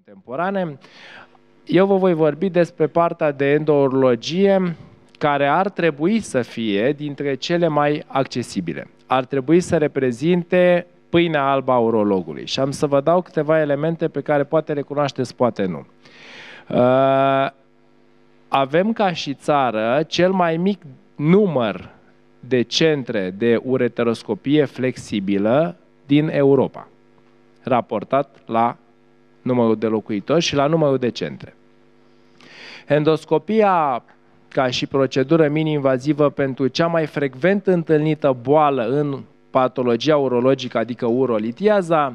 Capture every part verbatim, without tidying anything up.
contemporane. Eu vă voi vorbi despre partea de endourologie, care ar trebui să fie dintre cele mai accesibile. Ar trebui să reprezinte pâinea albă a urologului. Și am să vă dau câteva elemente pe care poate le cunoașteți, poate nu. Uh, avem ca și țară cel mai mic număr de centre de ureteroscopie flexibilă din Europa, raportat la numărul de locuitori și la numărul de centre. Endoscopia, ca și procedură minim-invazivă pentru cea mai frecvent întâlnită boală în patologia urologică, adică urolithiaza,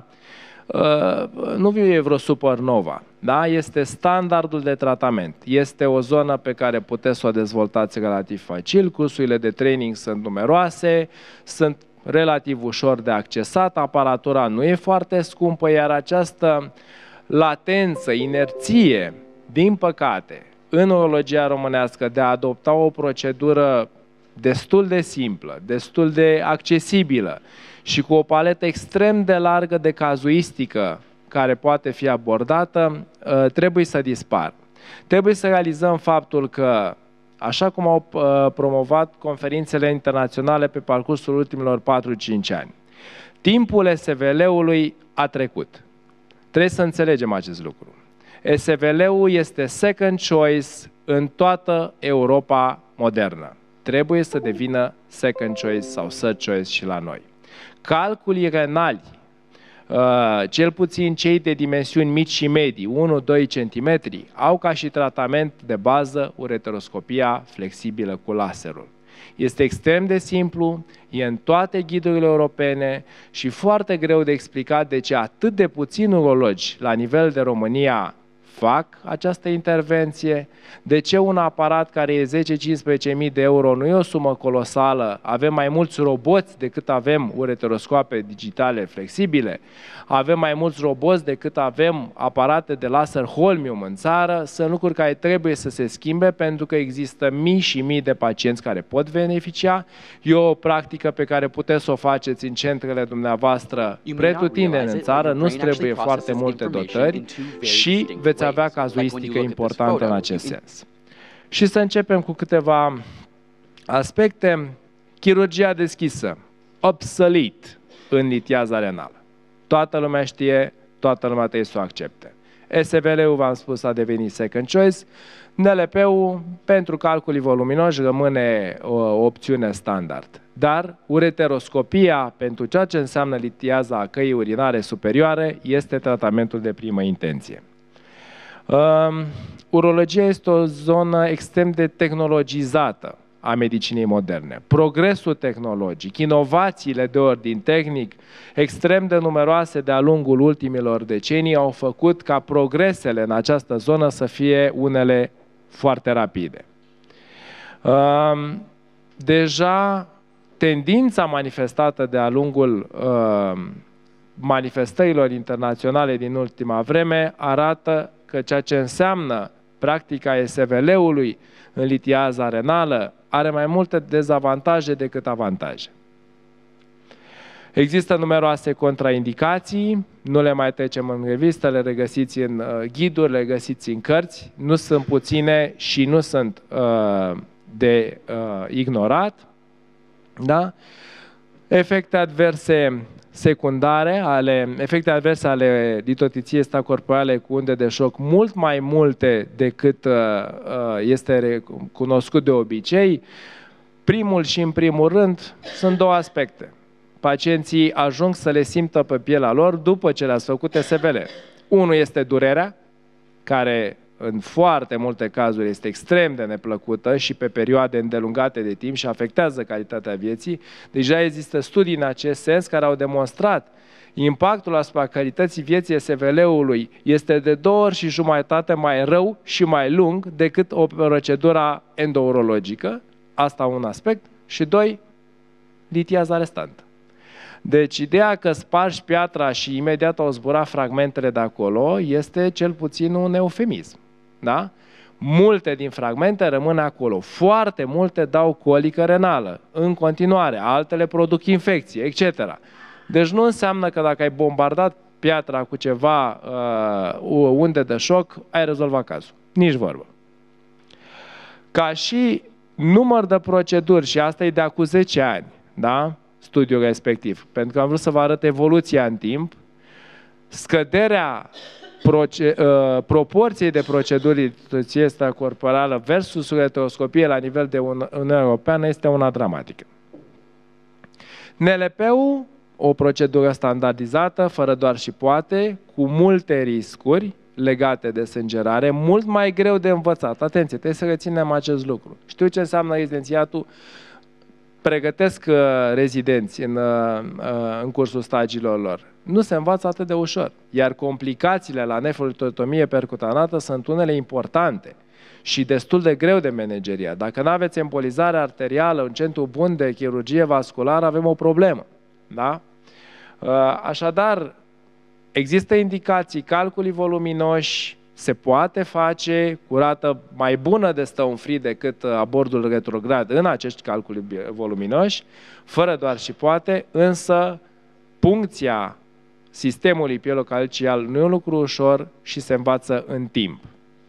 nu e vreo supernova, da? Este standardul de tratament. Este o zonă pe care puteți să o dezvoltați relativ facil, cursurile de training sunt numeroase, sunt relativ ușor de accesat, aparatura nu e foarte scumpă, iar această latență, inerție, din păcate, în urologia românească de a adopta o procedură destul de simplă, destul de accesibilă și cu o paletă extrem de largă de cazuistică care poate fi abordată, trebuie să dispară. Trebuie să realizăm faptul că, așa cum au promovat conferințele internaționale pe parcursul ultimilor patru cinci ani, timpul S V L-ului a trecut. Trebuie să înțelegem acest lucru. S V L-ul este second choice în toată Europa modernă. Trebuie să devină second choice sau third choice și la noi. Calculii renali, cel puțin cei de dimensiuni mici și medii, unu doi centimetri, au ca și tratament de bază ureteroscopia flexibilă cu laserul. Este extrem de simplu, e în toate ghidurile europene și foarte greu de explicat de ce atât de puțini urologi la nivel de România fac această intervenție, de ce un aparat care e zece cincisprezece mii de euro nu e o sumă colosală, avem mai mulți roboți decât avem ureteroscoape digitale flexibile, avem mai mulți roboți decât avem aparate de laser holmium în țară, sunt lucruri care trebuie să se schimbe pentru că există mii și mii de pacienți care pot beneficia. E o practică pe care puteți să o faceți în centrele dumneavoastră pretutindeni în țară, nu-ți trebuie foarte multe dotări și veți avea cazuistică importantă în acest sens. Și să începem cu câteva aspecte. Chirurgia deschisă, obsolete în lithiaza renală. Toată lumea știe, toată lumea trebuie să o accepte. S V L-ul, v-am spus, a devenit second choice. N L P-ul, pentru calculii voluminoși, rămâne o opțiune standard. Dar ureteroscopia, pentru ceea ce înseamnă lithiaza căii urinare superioare, este tratamentul de primă intenție. Uh, urologia este o zonă extrem de tehnologizată a medicinei moderne. Progresul tehnologic, inovațiile de ordin tehnic, extrem de numeroase de-a lungul ultimilor decenii, au făcut ca progresele în această zonă să fie unele foarte rapide. Uh, deja tendința manifestată de-a lungul uh, manifestărilor internaționale din ultima vreme arată că ceea ce înseamnă practica S V L-ului în lithiaza renală are mai multe dezavantaje decât avantaje. Există numeroase contraindicații, nu le mai trecem în revistă, le regăsiți în uh, ghiduri, le găsiți în cărți, nu sunt puține și nu sunt uh, de uh, ignorat. Da? Efecte adverse secundare, ale, efecte adverse ale litotiției extracorporale cu unde de șoc mult mai multe decât uh, este cunoscut de obicei. Primul și în primul rând sunt două aspecte. Pacienții ajung să le simtă pe pielea lor după ce le-ați făcut S V L. Unul este durerea, care în foarte multe cazuri este extrem de neplăcută și pe perioade îndelungate de timp și afectează calitatea vieții. Deja există studii în acest sens care au demonstrat impactul asupra calității vieții S V L-ului este de două ori și jumătate mai rău și mai lung decât o procedură endourologică. Asta un aspect. Și doi, lithiaza restantă. Deci ideea că spargi piatra și imediat au zburat fragmentele de acolo este cel puțin un eufemism. Da? Multe din fragmente rămân acolo. Foarte multe dau colică renală în continuare, altele produc infecții, et cetera. Deci nu înseamnă că dacă ai bombardat piatra cu ceva uh, unde de șoc, ai rezolvat cazul. Nici vorbă. Ca și număr de proceduri, și asta e de acum zece ani, da? Studiul respectiv, pentru că am vrut să vă arăt evoluția în timp, scăderea proce uh, proporției de proceduri litiotripsie extracorporală versus ureteroscopie la nivel de Uniunea Europeană este una dramatică. N L P-ul, o procedură standardizată, fără doar și poate, cu multe riscuri legate de sângerare, mult mai greu de învățat. Atenție, trebuie să reținem acest lucru. Știu ce înseamnă rezidențiatul, pregătesc uh, rezidenți în, uh, în cursul stagiilor lor. Nu se învață atât de ușor. Iar complicațiile la nefrolitotomie percutanată sunt unele importante și destul de greu de manageriat. Dacă nu aveți embolizare arterială, un centru bun de chirurgie vasculară, avem o problemă. Da? Uh, așadar, există indicații, calculii voluminoși, se poate face cu rată mai bună de stone free decât abordul retrograd în acești calculi voluminoși, fără doar și poate, însă puncția sistemului pielocalcial nu e un lucru ușor și se învață în timp.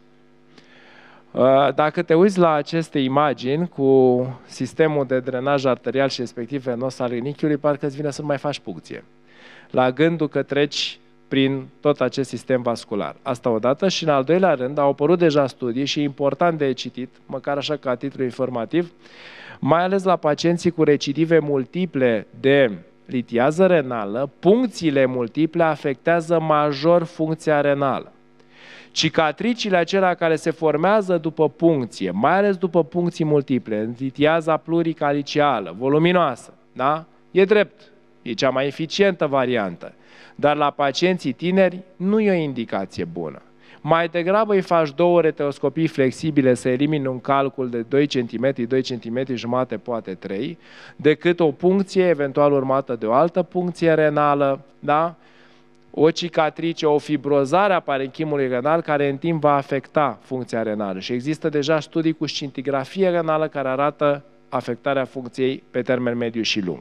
Dacă te uiți la aceste imagini cu sistemul de drenaj arterial și respectiv venos al rinichiului, parcă îți vine să nu mai faci puncție. La gândul că treci prin tot acest sistem vascular. Asta odată. Și în al doilea rând au apărut deja studii și e important de citit, măcar așa ca titlu informativ, mai ales la pacienții cu recidive multiple de litiază renală, puncțiile multiple afectează major funcția renală. Cicatricile acelea care se formează după puncție, mai ales după puncții multiple, litiaza pluricalicială, voluminoasă, da? E drept, e cea mai eficientă variantă. Dar la pacienții tineri nu e o indicație bună. Mai degrabă îi faci două retroscopii flexibile să elimini un calcul de doi centimetri, doi centimetri jumate, poate trei, decât o puncție eventual urmată de o altă puncție renală, da? O cicatrice, o fibrozare a parenchimului renal care în timp va afecta funcția renală. Și există deja studii cu scintigrafie renală care arată afectarea funcției pe termen mediu și lung.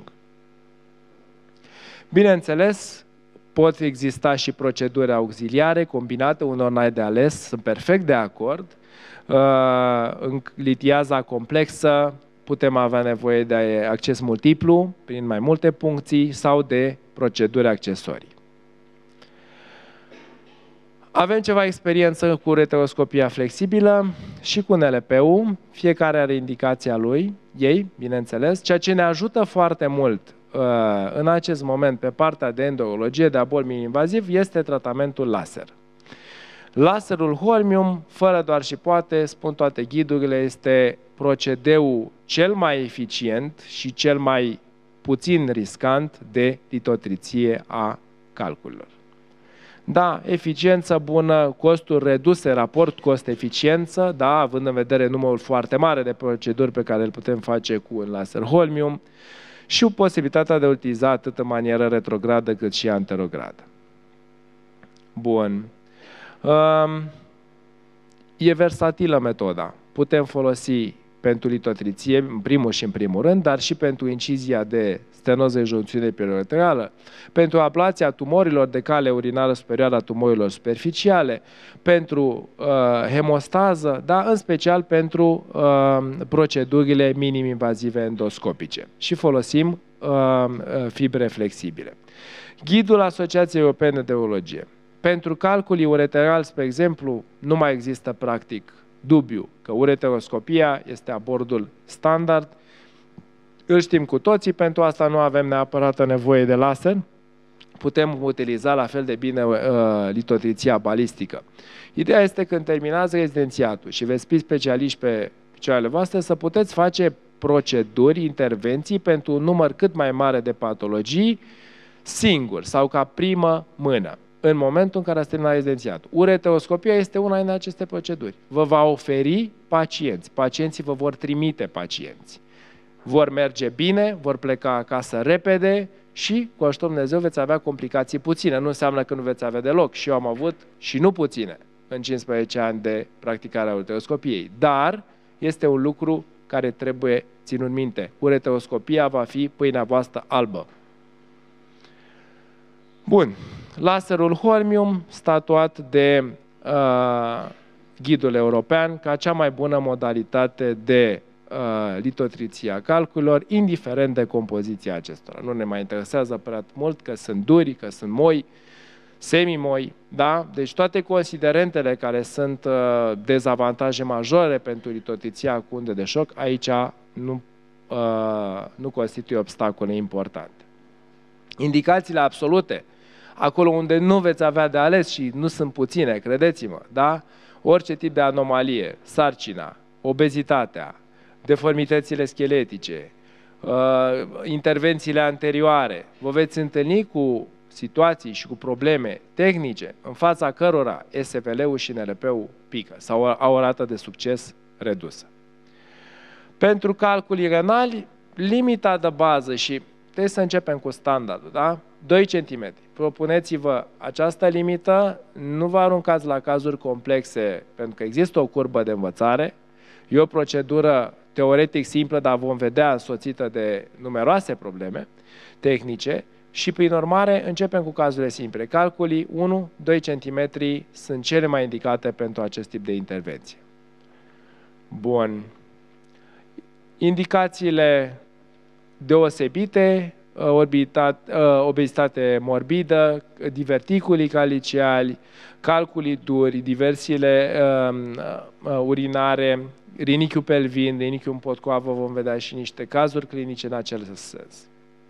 Bineînțeles, pot exista și proceduri auxiliare combinate, unor n-ai de ales, sunt perfect de acord. În litiaza complexă putem avea nevoie de acces multiplu, prin mai multe puncții, sau de proceduri accesorii. Avem ceva experiență cu retroscopia flexibilă și cu N L P-ul, fiecare are indicația lui, ei, bineînțeles, ceea ce ne ajută foarte mult în acest moment pe partea de endurologie, de abol minim-invaziv, este tratamentul laser. Laserul holmium, fără doar și poate, spun toate ghidurile, este procedeul cel mai eficient și cel mai puțin riscant de litotriție a calculelor. Da, eficiență bună, costuri reduse, raport cost-eficiență, da, având în vedere numărul foarte mare de proceduri pe care le putem face cu un laser holmium, și o posibilitatea de a utiliza atât în manieră retrogradă cât și anterogradă. Bun. E versatilă metoda. Putem folosi pentru litotriție, în primul și în primul rând, dar și pentru incizia de stenoză junțiune periuretrală, pentru ablația tumorilor de cale urinară superioară a tumorilor superficiale, pentru uh, hemostază, dar în special pentru uh, procedurile minim-invazive endoscopice. Și folosim uh, fibre flexibile. Ghidul Asociației Europene de Urologie. Pentru calculii ureterali, spre exemplu, nu mai există practic dubiu că ureteroscopia este abordul standard. Îl știm cu toții, pentru asta nu avem neapărat nevoie de laser. Putem utiliza la fel de bine uh, litotriția balistică. Ideea este când terminați rezidențiatul și veți fi specialiști pe picioarele voastre, să puteți face proceduri, intervenții pentru un număr cât mai mare de patologii singur sau ca primă mână, în momentul în care ați terminat rezidențiatul. Ureteroscopia este una din aceste proceduri. Vă va oferi pacienți. Pacienții vă vor trimite pacienți. Vor merge bine, vor pleca acasă repede și, cu ajutorul Dumnezeu, veți avea complicații puține. Nu înseamnă că nu veți avea deloc. Și eu am avut și nu puține în cincisprezece ani de practicare a ureteroscopiei. Dar este un lucru care trebuie ținut minte. Ureteroscopia va fi pâinea voastră albă. Bun. laserul holmium statuat de uh, ghidul european ca cea mai bună modalitate de uh, litotriție a calculelor, indiferent de compoziția acestora. Nu ne mai interesează prea mult că sunt duri, că sunt moi, semimoi, da? Deci toate considerentele care sunt uh, dezavantaje majore pentru litotriția cu unde de șoc, aici nu, uh, nu constituie obstacole importante. Indicațiile absolute, acolo unde nu veți avea de ales și nu sunt puține, credeți-mă, da? Orice tip de anomalie, sarcina, obezitatea, deformitățile scheletice, uh, intervențiile anterioare, vă veți întâlni cu situații și cu probleme tehnice în fața cărora S F L-ul și N L P-ul pică sau au o rată de succes redusă. Pentru calculii renali, limita de bază și trebuie să începem cu standardul, da? doi centimetri. Propuneți-vă această limită, nu vă aruncați la cazuri complexe, pentru că există o curbă de învățare, e o procedură teoretic simplă, dar vom vedea însoțită de numeroase probleme tehnice și, prin urmare, începem cu cazurile simple. Calculii unu doi centimetri sunt cele mai indicate pentru acest tip de intervenție. Bun. Indicațiile deosebite, obezitate morbidă, diverticulii caliciali, calculii duri, diversiile uh, urinare, rinichiul pelvin, rinichiul în potcoavă, vom vedea și niște cazuri clinice în acel sens.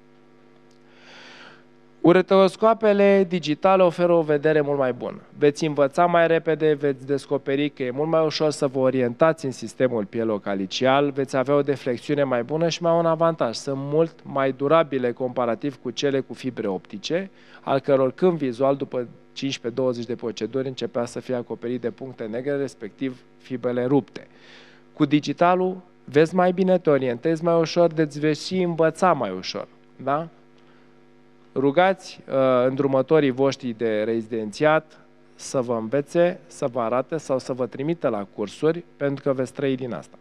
Ureteroscoapele digitale oferă o vedere mult mai bună. Veți învăța mai repede, veți descoperi că e mult mai ușor să vă orientați în sistemul pielocalicial, veți avea o deflexiune mai bună și mai un avantaj. Sunt mult mai durabile comparativ cu cele cu fibre optice, al căror câmp vizual după cincisprezece douăzeci de proceduri începea să fie acoperit de puncte negre, respectiv fibrele rupte. Cu digitalul vezi mai bine, te orientezi mai ușor, deci veți și învăța mai ușor. Da? Rugați uh, îndrumătorii voștri de rezidențiat să vă învețe, să vă arate sau să vă trimită la cursuri, pentru că veți trăi din asta.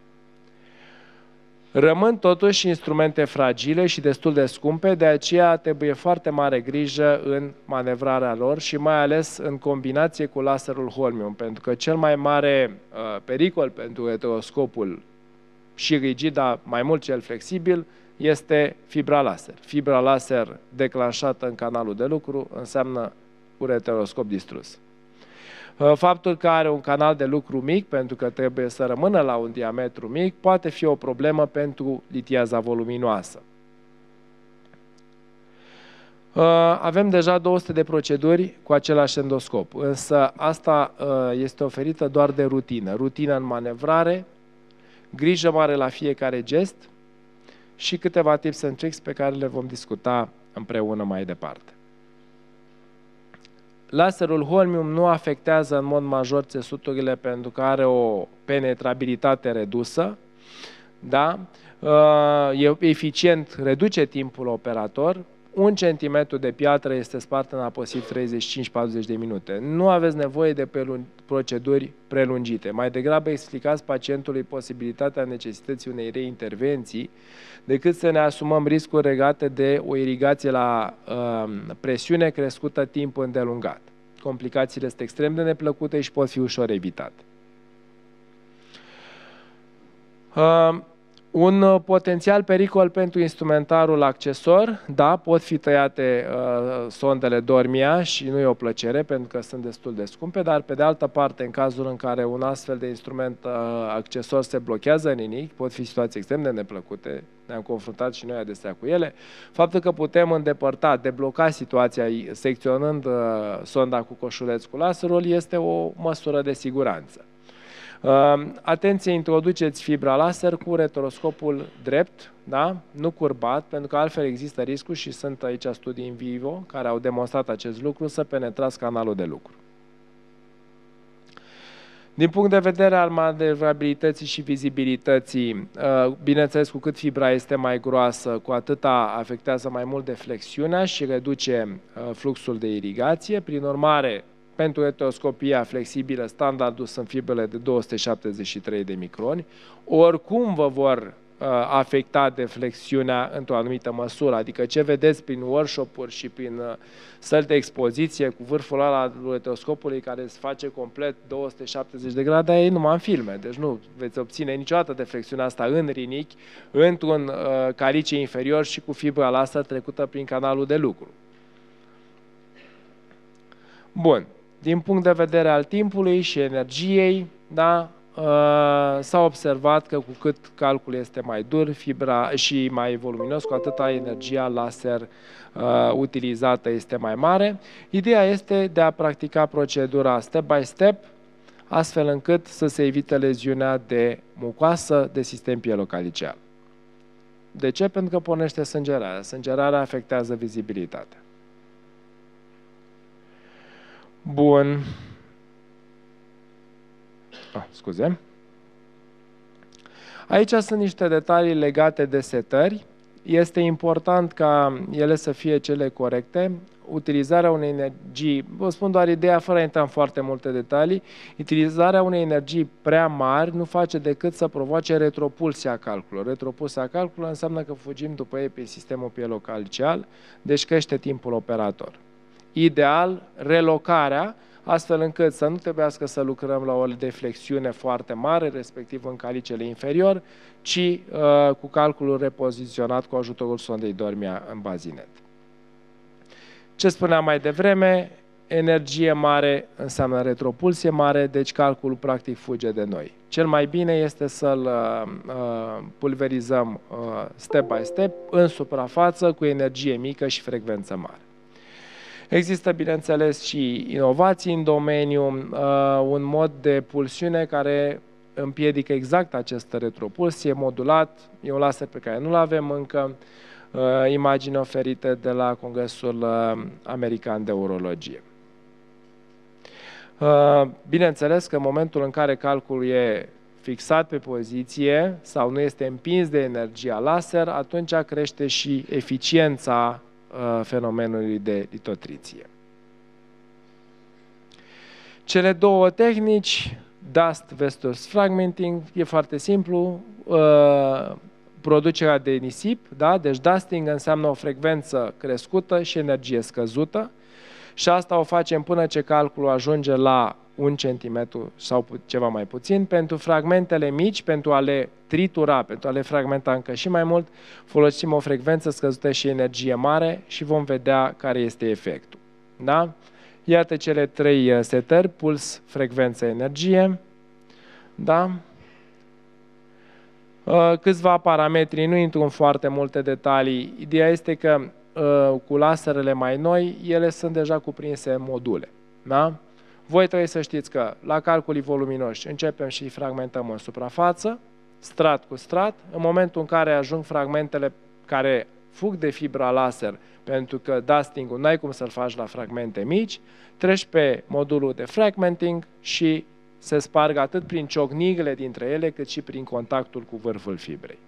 Rămân totuși instrumente fragile și destul de scumpe, de aceea trebuie foarte mare grijă în manevrarea lor și mai ales în combinație cu laserul holmium, pentru că cel mai mare uh, pericol pentru ureteroscopul și rigid, dar mai mult cel flexibil, este fibra laser. Fibra laser declanșată în canalul de lucru înseamnă ureteroscop distrus. Faptul că are un canal de lucru mic, pentru că trebuie să rămână la un diametru mic, poate fi o problemă pentru lithiaza voluminoasă. Avem deja două sute de proceduri cu același endoscop, însă asta este oferită doar de rutină. Rutină în manevrare, grijă mare la fiecare gest și câteva tips and tricks pe care le vom discuta împreună mai departe. Laserul holmium nu afectează în mod major țesuturile pentru că are o penetrabilitate redusă, da? E eficient, reduce timpul operator. Un centimetru de piatră este spart în aproximativ treizeci și cinci patruzeci de minute. Nu aveți nevoie de proceduri prelungite. Mai degrabă explicați pacientului posibilitatea necesității unei reintervenții decât să ne asumăm riscuri legate de o irigație la uh, presiune crescută timp îndelungat. Complicațiile sunt extrem de neplăcute și pot fi ușor evitate. Uh, Un potențial pericol pentru instrumentarul accesor, da, pot fi tăiate uh, sondele dormia și nu e o plăcere pentru că sunt destul de scumpe, dar pe de altă parte, în cazul în care un astfel de instrument uh, accesor se blochează în inichi, pot fi situații extrem de neplăcute, ne-am confruntat și noi adesea cu ele, faptul că putem îndepărta, debloca situația secționând uh, sonda cu coșuleț cu laserul este o măsură de siguranță. Uh, atenție, introduceți fibra laser cu retroscopul drept, da? Nu curbat, pentru că altfel există riscul și sunt aici studii în vivo care au demonstrat acest lucru, să penetrați canalul de lucru. Din punct de vedere al manevrabilității și vizibilității, uh, bineînțeles, cu cât fibra este mai groasă, cu atâta afectează mai mult deflexiunea și reduce uh, fluxul de irigație. Prin urmare, pentru retroscopia flexibilă, standardul sunt fibrele de două sute șaptezeci și trei de microni. Oricum vă vor afectat de flexiunea într-o anumită măsură. Adică ce vedeți prin workshop-uri și prin săli de expoziție cu vârful ăla al ureteroscopului care se face complet două sute șaptezeci de grade, aia e numai în filme. Deci nu veți obține niciodată de flexiunea asta în rinichi, într-un uh, calice inferior și cu fibra laser trecută prin canalul de lucru. Bun. Din punct de vedere al timpului și energiei, da, s-a observat că cu cât calculul este mai dur fibra și mai voluminos, cu atâta energia laser uh, utilizată este mai mare. Ideea este de a practica procedura step by step, astfel încât să se evite leziunea de mucoasă de sistem pielocalicial. De ce? Pentru că pornește sângerarea. Sângerarea afectează vizibilitatea. Bun. Ah, scuze. Aici sunt niște detalii legate de setări. Este important ca ele să fie cele corecte. Utilizarea unei energii, vă spun doar ideea fără a intra în foarte multe detalii, utilizarea unei energii prea mari nu face decât să provoace retropulsia calculului. Retropulsia calculului înseamnă că fugim după ei pe sistemul pielocalcial, deci crește timpul operator. Ideal, relocarea, astfel încât să nu trebuiască să lucrăm la o deflexiune foarte mare, respectiv în calicele inferior, ci uh, cu calculul repoziționat cu ajutorul sondei Dormia în bazinet. Ce spuneam mai devreme, energie mare înseamnă retropulsie mare, deci calculul practic fuge de noi. Cel mai bine este să-l uh, pulverizăm uh, step by step, în suprafață, cu energie mică și frecvență mare. Există, bineînțeles, și inovații în domeniu, uh, un mod de pulsiune care împiedică exact această retropulsie, modulat, e un laser pe care nu-l avem încă, uh, imagini oferite de la Congresul uh, American de Urologie. Uh, bineînțeles că în momentul în care calculul e fixat pe poziție sau nu este împins de energia laser, atunci crește și eficiența fenomenului de litotriție. Cele două tehnici, dust versus fragmenting, e foarte simplu. Producerea de nisip, da? Deci dusting înseamnă o frecvență crescută și energie scăzută și asta o facem până ce calculul ajunge la un centimetru sau ceva mai puțin. Pentru fragmentele mici, pentru a le tritura, pentru a le fragmenta încă și mai mult, folosim o frecvență scăzută și energie mare și vom vedea care este efectul. Da? Iată cele trei setări, puls, frecvență, energie. Da? Câțiva parametri, nu intru în foarte multe detalii. Ideea este că cu laserele mai noi, ele sunt deja cuprinse în module. Da? Voi trebuie să știți că la calculii voluminoși începem și fragmentăm în suprafață, strat cu strat. În momentul în care ajung fragmentele care fug de fibra laser, pentru că dusting-ul n-ai cum să-l faci la fragmente mici, treci pe modulul de fragmenting și se sparg atât prin ciocnirile dintre ele, cât și prin contactul cu vârful fibrei.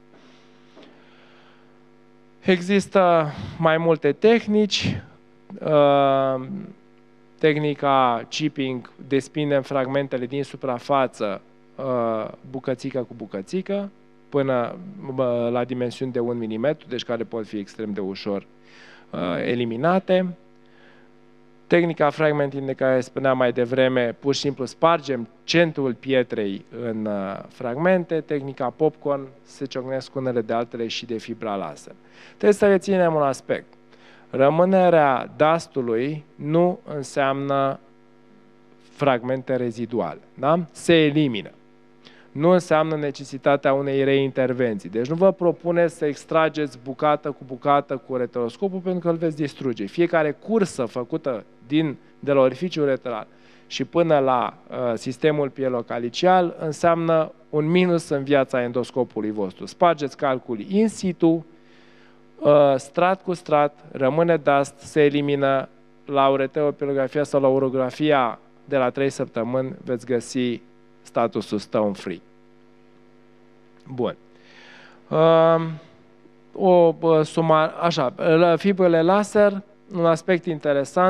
Există mai multe tehnici. Uh, Tehnica chipping, despindem fragmentele din suprafață bucățică cu bucățică până la dimensiuni de un milimetru, deci care pot fi extrem de ușor eliminate. Tehnica fragmenting de care spuneam mai devreme, pur și simplu spargem centrul pietrei în fragmente. Tehnica popcorn, se ciocnesc unele de altele și de fibra laser. Trebuie să reținem un aspect. Rămânerea dustului nu înseamnă fragmente reziduale. Da? Se elimină. Nu înseamnă necesitatea unei reintervenții. Deci nu vă propuneți să extrageți bucată cu bucată cu ureteroscopul pentru că îl veți distruge. Fiecare cursă făcută din, de la orificiul ureteral și până la uh, sistemul pielocalicial înseamnă un minus în viața endoscopului vostru. Spargeți calculii in situ, Uh, strat cu strat, rămâne dust, se elimină la ureteropilografia sau la urografia de la trei săptămâni, veți găsi statusul stone free. Bun. Uh, o uh, suma, așa, la fibrele laser, un aspect interesant,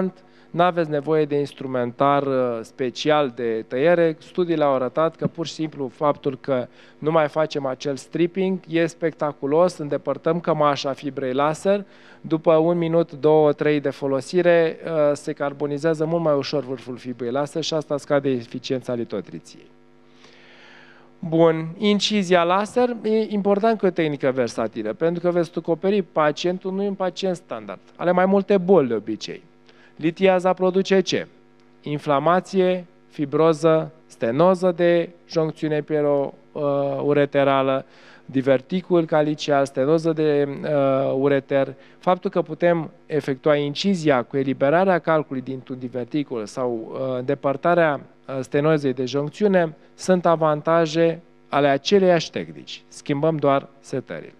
nu aveți nevoie de instrumentar special de tăiere. Studiile au arătat că pur și simplu faptul că nu mai facem acel stripping e spectaculos, îndepărtăm cămașa fibrei laser, după un minut, două, trei de folosire se carbonizează mult mai ușor vârful fibrei laser și asta scade eficiența litotriției. Bun, incizia laser e important că e o tehnică versatilă, pentru că veți descoperi pacientul nu e un pacient standard, are mai multe boli de obicei. Lithiaza produce ce? Inflamație, fibroză, stenoză de joncțiune pielo-ureterală, diverticul calicial, stenoză de uh, ureter. Faptul că putem efectua incizia cu eliberarea calcului dintr-un diverticul sau uh, îndepărtarea uh, stenozei de joncțiune sunt avantaje ale aceleiași tehnici. Schimbăm doar setările.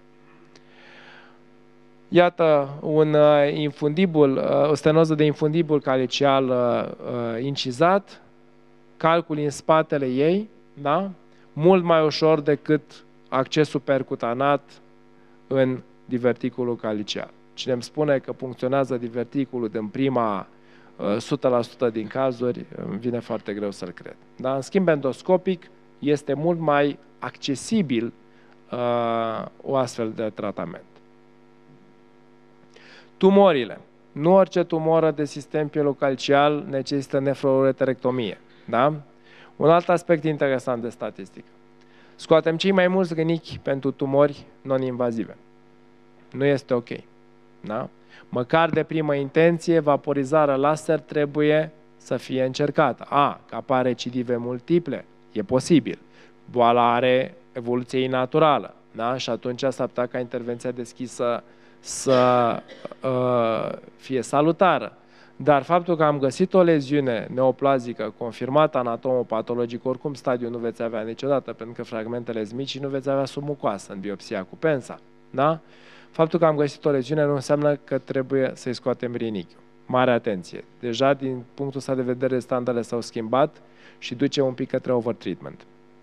Iată un uh, infundibul, uh, o stenoză de infundibul calicial uh, incizat, calcul în spatele ei, da? Mult mai ușor decât accesul percutanat în diverticulul calicial. Cine îmi spune că funcționează diverticulul din prima uh, o sută la sută din cazuri, îmi vine foarte greu să-l cred. Da? În schimb, endoscopic este mult mai accesibil uh, o astfel de tratament. Tumorile. Nu orice tumoră de sistem pielocalcial necesită nefroureterectomie. Da? Un alt aspect interesant de statistică. Scoatem cei mai mulți rânichi pentru tumori non-invazive. Nu este ok. Da? Măcar de primă intenție, vaporizarea laser trebuie să fie încercată. A, că apar recidive multiple, e posibil. Boala are evoluție naturală. Da? Și atunci s-ar putea ca intervenția deschisă să uh, fie salutară. Dar faptul că am găsit o leziune neoplazică confirmată anatomopatologic, oricum stadiul nu veți avea niciodată, pentru că fragmentele sunt mici și nu veți avea sub mucoasă în biopsia cu pensa. Da? Faptul că am găsit o leziune nu înseamnă că trebuie să-i scoatem rinichiul. Mare atenție! Deja, din punctul ăsta de vedere, standardele s-au schimbat și duce un pic către overtreatment.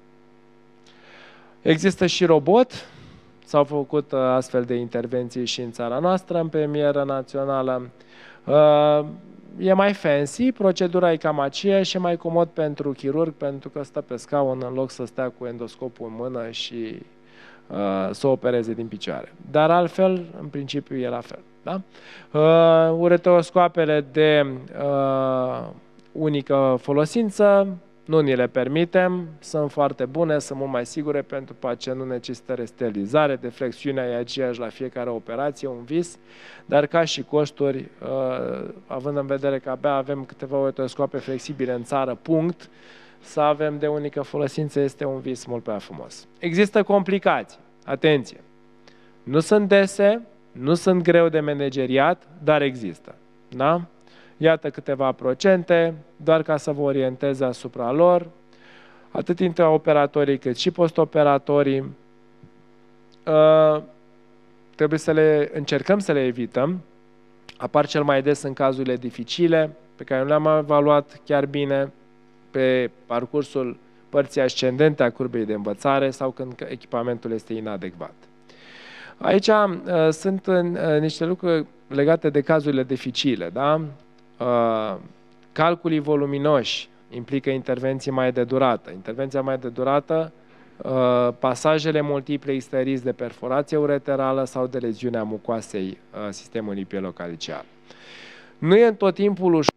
Există și robot. S-au făcut uh, astfel de intervenții și în țara noastră, în premieră națională. Uh, e mai fancy, procedura e cam aceea și e mai comod pentru chirurg, pentru că stă pe scaun în loc să stea cu endoscopul în mână și uh, să opereze din picioare. Dar altfel, în principiu, e la fel. Da? Uh, ureteroscoapele de uh, unică folosință, nu ni le permitem, sunt foarte bune, sunt mult mai sigure pentru pacient, nu necesită resterilizare, deflexiunea e aceeași la fiecare operație, un vis, dar ca și costuri, uh, având în vedere că abia avem câteva ureteroscoape flexibile în țară, punct, să avem de unică folosință este un vis mult prea frumos. Există complicații, atenție, nu sunt dese, nu sunt greu de manageriat, dar există, da? Iată câteva procente, doar ca să vă orienteze asupra lor, atât intraoperatorii cât și postoperatorii. Uh, trebuie să le încercăm să le evităm. Apar cel mai des în cazurile dificile, pe care nu le-am evaluat chiar bine pe parcursul părții ascendente a curbei de învățare sau când echipamentul este inadecvat. Aici uh, sunt uh, niște lucruri legate de cazurile dificile, da? Uh, calculii voluminoși implică intervenții mai de durată. Intervenția mai de durată, uh, pasajele multiple isteriți de perforație ureterală sau de leziunea mucoasei uh, sistemului pielocalicial. Nu e în tot timpul ușor.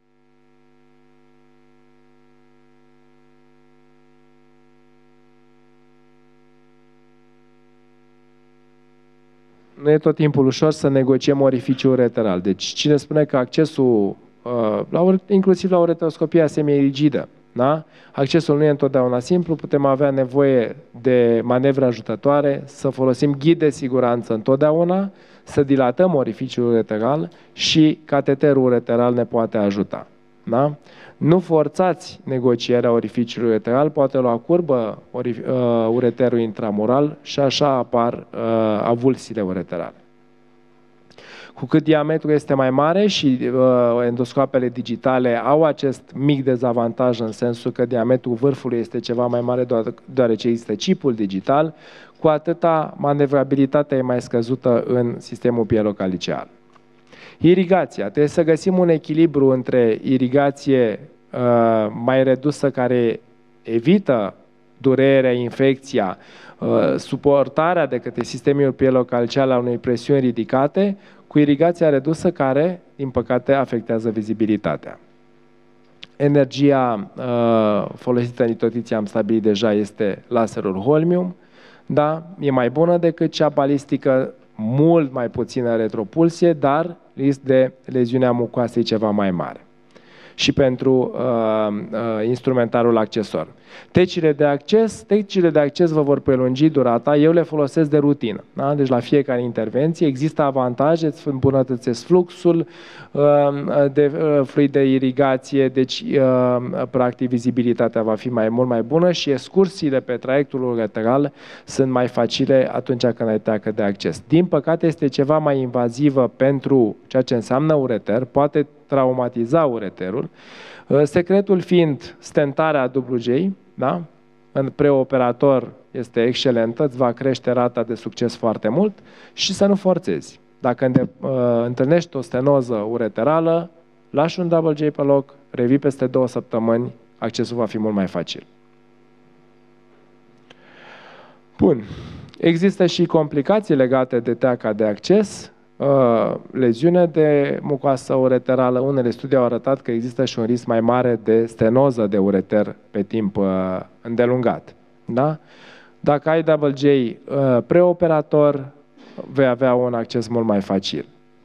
Nu e tot timpul ușor să negociem orificiul ureteral. Deci cine spune că accesul La, inclusiv la ureteroscopia semi-rigidă. Da? Accesul nu e întotdeauna simplu, putem avea nevoie de manevre ajutătoare, să folosim ghid de siguranță întotdeauna, să dilatăm orificiul ureteral și cateterul ureteral ne poate ajuta. Da? Nu forțați negocierea orificiului ureteral, poate lua curbă ori, uh, ureterul intramural și așa apar uh, avulsiile ureterale. Cu cât diametrul este mai mare și uh, endoscoapele digitale au acest mic dezavantaj în sensul că diametrul vârfului este ceva mai mare deoarece există chipul digital, cu atâta manevrabilitatea e mai scăzută în sistemul pielocalicial. Irigația. Trebuie să găsim un echilibru între irigație uh, mai redusă care evită durerea, infecția, uh, suportarea de către sistemul pielocalcial a unei presiuni ridicate, cu irigația redusă care, din păcate, afectează vizibilitatea. Energia uh, folosită în itotiție, am stabilit deja, este laserul holmium, da? E mai bună decât cea balistică, mult mai puțină retropulsie, dar risc de leziunea mucoasei ceva mai mare. Și pentru uh, uh, instrumentarul accesor. Tecile de acces, tecile de acces vă vor prelungi durata, eu le folosesc de rutină. Da? Deci la fiecare intervenție există avantaje, îți îmbunătățesc fluxul uh, de uh, fluid de irigație, deci uh, practic vizibilitatea va fi mai mult mai bună și excursiile pe traiectul ureteral sunt mai facile atunci când ai teacă de acces. Din păcate este ceva mai invazivă pentru ceea ce înseamnă ureter, poate traumatiza ureterul, secretul fiind stentarea W J, da? În preoperator este excelentă, îți va crește rata de succes foarte mult și să nu forțezi. Dacă înde, uh, întâlnești o stenoză ureterală, lași un W J pe loc, revii peste două săptămâni, accesul va fi mult mai facil. Bun. Există și complicații legate de teaca de acces, Uh, leziune de mucoasă ureterală. Unele studii au arătat că există și un risc mai mare de stenoză de ureter pe timp uh, îndelungat. Da? Dacă ai W J uh, preoperator, vei avea un acces mult mai facil.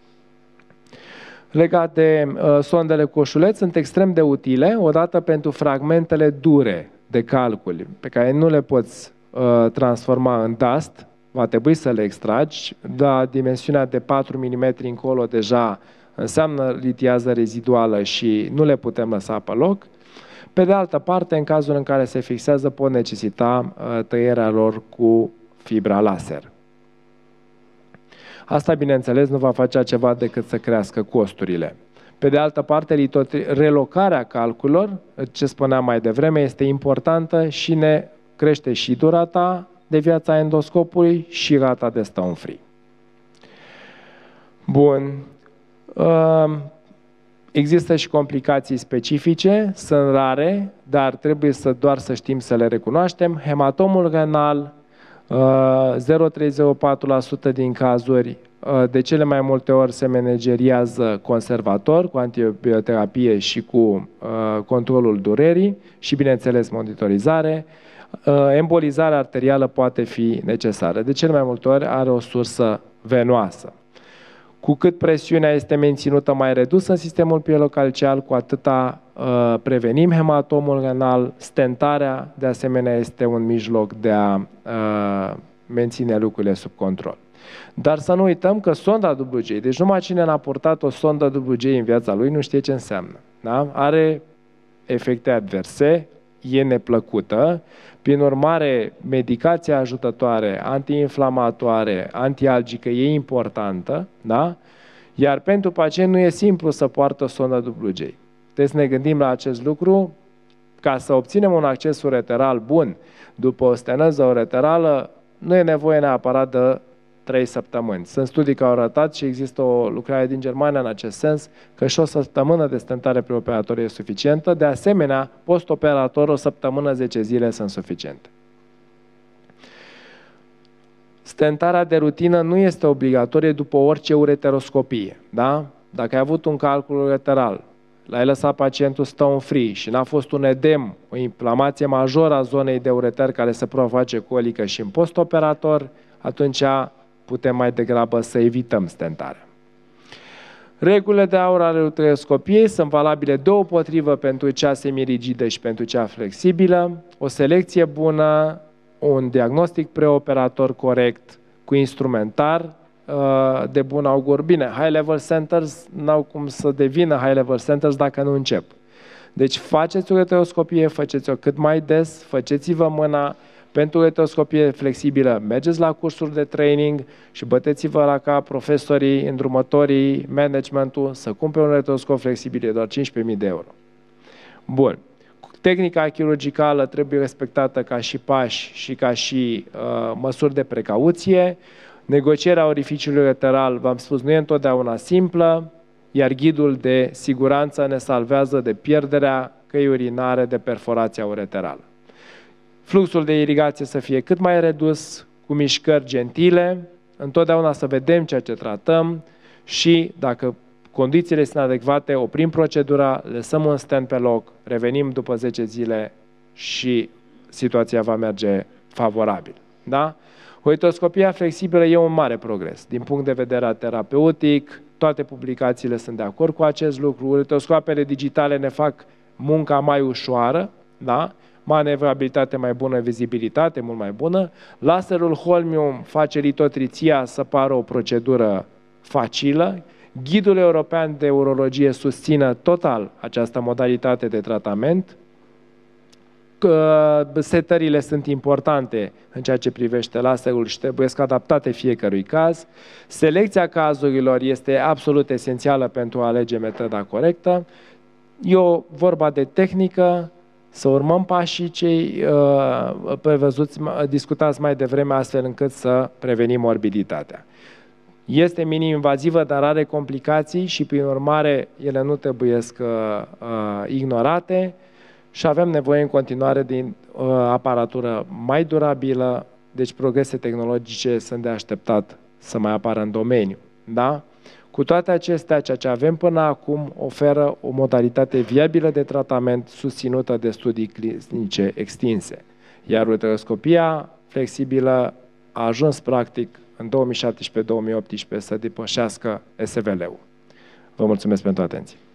Legat de uh, sondele coșuleț, sunt extrem de utile, odată pentru fragmentele dure de calcul, pe care nu le poți uh, transforma în dust, va trebui să le extragi, dar dimensiunea de patru milimetri încolo deja înseamnă litiază reziduală și nu le putem lăsa pe loc. Pe de altă parte, în cazul în care se fixează, pot necesita uh, tăierea lor cu fibra laser. Asta, bineînțeles, nu va face ceva decât să crească costurile. Pe de altă parte, relocarea calculelor, ce spuneam mai devreme, este importantă și ne crește și durata de viața endoscopului și rata de stone free. Bun. Există și complicații specifice, sunt rare, dar trebuie să doar să știm să le recunoaștem. Hematomul renal, zero virgulă treizeci și patru la sută din cazuri, de cele mai multe ori se manageriază conservator, cu antibioterapie și cu controlul durerii și, bineînțeles, monitorizare. Embolizarea arterială poate fi necesară. De cele mai multe ori are o sursă venoasă. Cu cât presiunea este menținută mai redusă în sistemul pielocalcial, cu atâta uh, prevenim hematomul renal. Stentarea, de asemenea, este un mijloc de a uh, menține lucrurile sub control. Dar să nu uităm că sonda W J, deci numai cine a purtat o sondă W J în viața lui nu știe ce înseamnă. Da? Are efecte adverse, e neplăcută, prin urmare, medicația ajutătoare, antiinflamatoare, antialgică e importantă, da? Iar pentru pacient nu e simplu să poartă sonda W J. Trebuie să ne gândim la acest lucru, ca să obținem un acces ureteral bun după o stenoză ureterală, nu e nevoie neapărat de trei săptămâni. Sunt studii care au arătat și există o lucrare din Germania în acest sens, că și o săptămână de stentare preoperatorie e suficientă. De asemenea, postoperator, o săptămână, zece zile sunt suficiente. Stentarea de rutină nu este obligatorie după orice ureteroscopie. Da? Dacă ai avut un calcul ureteral, l-ai lăsat pacientul stone free și n-a fost un edem, o inflamație majoră a zonei de ureter care se provoace colică și în postoperator, atunci putem mai degrabă să evităm stentarea. Regulile de aur ale ureteroscopiei sunt valabile deopotrivă pentru cea semirigidă și pentru cea flexibilă. O selecție bună, un diagnostic preoperator corect cu instrumentar de bun augur. Bine, high-level centers n-au cum să devină high-level centers dacă nu încep. Deci faceți ureteroscopie, faceți-o cât mai des, faceți-vă mâna. Pentru ureteroscopie flexibilă, mergeți la cursuri de training și băteți-vă la cap profesorii, îndrumătorii, managementul să cumpere un ureteroscop flexibil, e doar cincisprezece mii de euro. Bun. Tehnica chirurgicală trebuie respectată ca și pași și ca și uh, măsuri de precauție. Negocierea orificiului ureteral, v-am spus, nu e întotdeauna simplă, iar ghidul de siguranță ne salvează de pierderea căii urinare de perforația ureterală. Fluxul de irigație să fie cât mai redus, cu mișcări gentile, întotdeauna să vedem ceea ce tratăm și, dacă condițiile sunt adecvate, oprim procedura, lăsăm un stent pe loc, revenim după zece zile și situația va merge favorabil. Da? Ureteroscopia flexibilă e un mare progres din punct de vedere terapeutic, toate publicațiile sunt de acord cu acest lucru, ureteroscoapele digitale ne fac munca mai ușoară, da? Manevrabilitate mai bună, vizibilitate mult mai bună. Laserul holmium face litotriția să pară o procedură facilă. Ghidul european de urologie susține total această modalitate de tratament. Setările sunt importante în ceea ce privește laserul și trebuie să adaptate fiecărui caz. Selecția cazurilor este absolut esențială pentru a alege metoda corectă. E o vorba de tehnică, să urmăm pașii cei uh, prevăzuți, discutați mai devreme, astfel încât să prevenim morbiditatea. Este minim-invazivă, dar are complicații și, prin urmare, ele nu trebuie să uh, ignorate și avem nevoie în continuare de uh, aparatură mai durabilă, deci progrese tehnologice sunt de așteptat să mai apară în domeniu. Da? Cu toate acestea, ceea ce avem până acum oferă o modalitate viabilă de tratament susținută de studii clinice extinse, iar ureteroscopia flexibilă a ajuns practic în două mii șaptesprezece două mii optsprezece să depășească S V L-ul. Vă mulțumesc pentru atenție.